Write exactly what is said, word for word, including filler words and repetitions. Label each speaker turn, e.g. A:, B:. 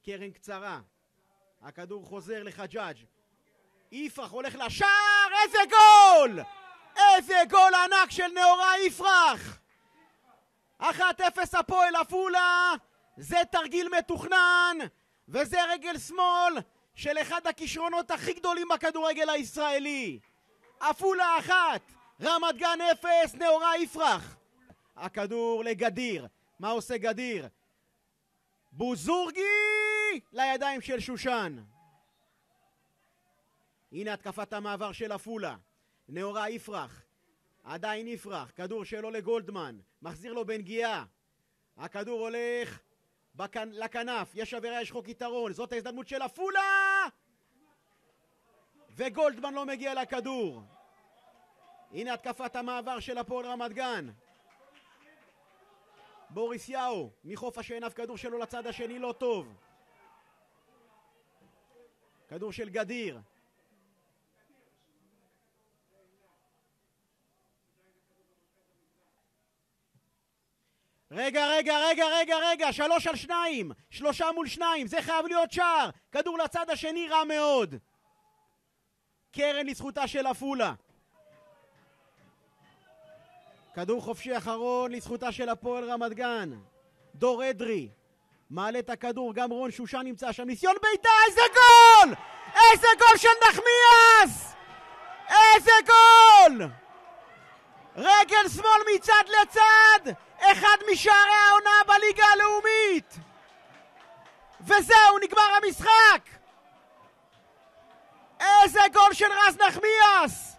A: קרן קצרה, הכדור חוזר לחג'אג', יפרח הולך לשער, איזה גול! איזה גול ענק של נאורה יפרח! אחת אפס הפועל עפולה, זה תרגיל מתוכנן, וזה רגל שמאל של אחד הכישרונות הכי גדולים בכדורגל הישראלי. עפולה אחת, רמת גן אפס, נאורה יפרח. הכדור לגדיר, מה עושה גדיר? בוזורגי לידיים של שושן. הנה התקפת המעבר של עפולה, נאורה יפרח, עדיין יפרח, כדור שלו לגולדמן, מחזיר לו בנגיעה, הכדור הולך בכנ... לכנף, יש עבירה, יש חוק יתרון, זאת ההזדמנות של עפולה, וגולדמן לא מגיע לכדור. הנה התקפת המעבר של הפועל רמת גן, בוריס יאו מחוף השעיניו, כדור שלו לצד השני לא טוב, כדור של גדיר, רגע, רגע, רגע, רגע, רגע, שלוש על שניים, שלושה מול שניים, זה חייב להיות שער, כדור לצד השני רע מאוד. קרן לזכותה של עפולה. כדור חופשי אחרון לזכותה של הפועל רמת גן. דור אדרי, מעלה את הכדור, גם רון שושן נמצא שם, ניסיון ביתה, איזה גול! איזה גול של נחמיאס! איזה גול! רגל שמאל מצד לצד, אחד משערי העונה בליגה הלאומית, וזהו, נגמר המשחק. איזה גול של רז נחמיאס!